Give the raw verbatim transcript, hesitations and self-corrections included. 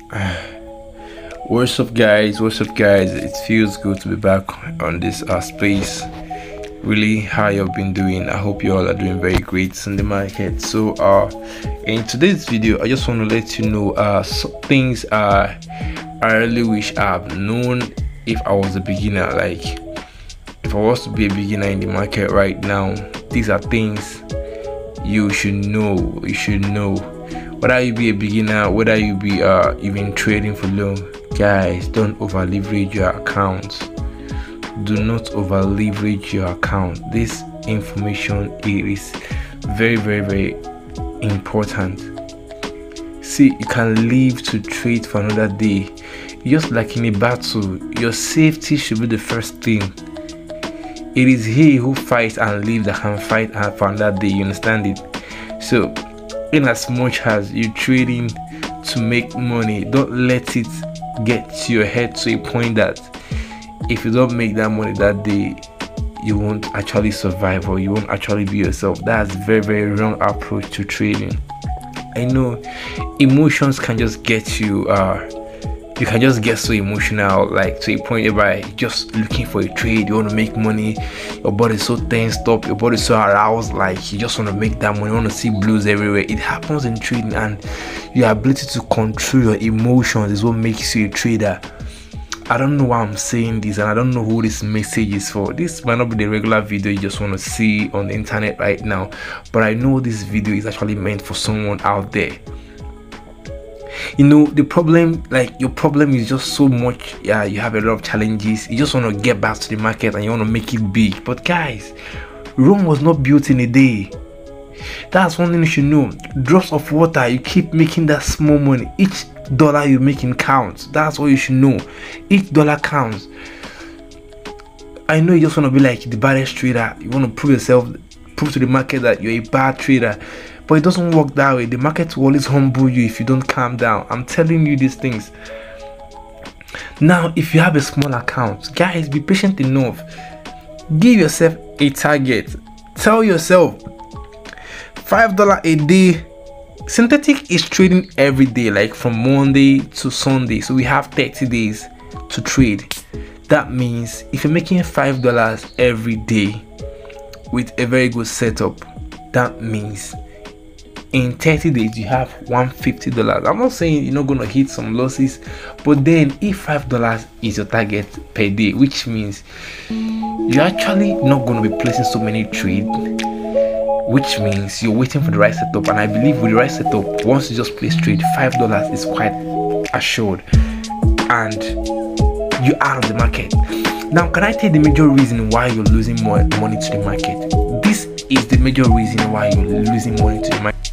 What's up, guys? What's up, guys? It feels good to be back on this uh, space. Really, how you've been doing? I hope you all are doing very great in the market. So, uh, in today's video, I just want to let you know uh some things uh I really wish I've known if I was a beginner. Like, if I was to be a beginner in the market right now, these are things you should know. You should know. Whether you be a beginner, whether you be uh you've been trading for long, guys, don't over leverage your account. Do not over leverage your account. This information is very very very important. See, you can live to trade for another day. Just like in a battle, your safety should be the first thing. It is he who fights and lives that can fight for another day. You understand it? So, in as much as you're trading to make money, don't let it get to your head to a point that if you don't make that money that day, you won't actually survive or you won't actually be yourself. That's very very wrong approach to trading. I know emotions can just get you uh you can just get so emotional, like to a point where you're just looking for a trade, you want to make money, your body's so tensed up, your body's so aroused, like you just want to make that money, you want to see blues everywhere. It happens in trading, and your ability to control your emotions is what makes you a trader. I don't know why I'm saying this, and I don't know who this message is for. This might not be the regular video you just want to see on the internet right now, but I know this video is actually meant for someone out there. You know, the problem, like your problem is just so much. Yeah, you have a lot of challenges. You just want to get back to the market and you want to make it big. But guys, Rome was not built in a day. That's one thing you should know. Drops of water, you keep making that small money. Each dollar you're making counts. That's what you should know. Each dollar counts. I know you just want to be like the baddest trader. You want to prove yourself, prove to the market that you're a bad trader. But it doesn't work that way. The market will always humble you if you don't calm down. I'm telling you these things. Now, if you have a small account, guys, be patient enough. Give yourself a target. Tell yourself five dollars a day. Synthetic is trading every day, like from Monday to Sunday. So we have thirty days to trade. That means if you're making five dollars every day with a very good setup, that means in thirty days you have one hundred fifty dollars. I'm not saying you're not going to hit some losses, but then if five dollars is your target per day, which means you're actually not going to be placing so many trades, which means you're waiting for the right setup. And I believe with the right setup, once you just place trade, five dollars is quite assured and you're out of the market. Now, can I tell you the major reason why you're losing more money to the market? This is the major reason why you're losing money to the market.